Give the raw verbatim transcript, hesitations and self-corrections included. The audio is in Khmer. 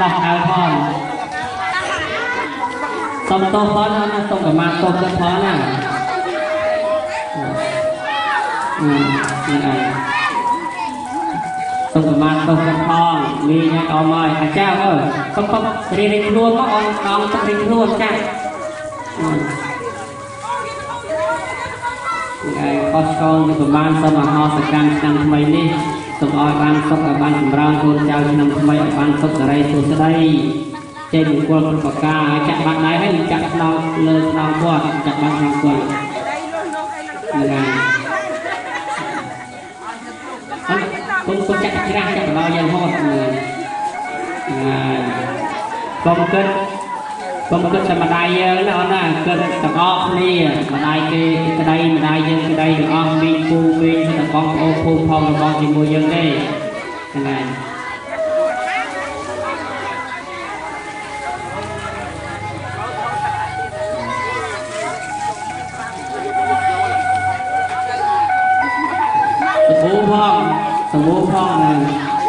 ដោះเอาផងសុំតោះផងណាសុំប្រមាណតោះទៅផងណាអឺនេះឯងសុំប្រមាណតោះទៅផងនេះញ៉ាំអមហើយអាចារ្យអើយសុំសុំរៀនរៀនខ្លួនមកអងអងសុំរៀនខ្លួនចាហើយខុសឆ្គងទៅប្រមាណសូមអហោសកម្មឆ្នាំថ្មីនេះសូមឲ្យបានសុខឲ្យបានចម្រើនខ្លួនចៅឆ្នាំថ្មីឲ្យបានសុខសេរីសុខស្ដីចេញមង្គលប្រការឲ្យចាក់បាត់ដែរហើយចាក់ស្នងលើស្នងគាត់ចាក់បាត់ស្នងគាត់ហ្នឹងហើយគុំគុំចាក់ច្រាស់ចាក់ដល់យើងហត់ហ្នឹងហើយកុំគិតកុំគិតតែម្ដាយយើងណាអូនណាគិតទាំងអស់គ្នាម្ដាយគេក្តីម្ដាយយើងក្តីទាំងអស់មីងពូមីងទាំងបងប្អូនភូមិផងរបស់ជាមួយយើងទេហ្នឹងហើយសម្បូរផងសម្បូរផងហ្នឹង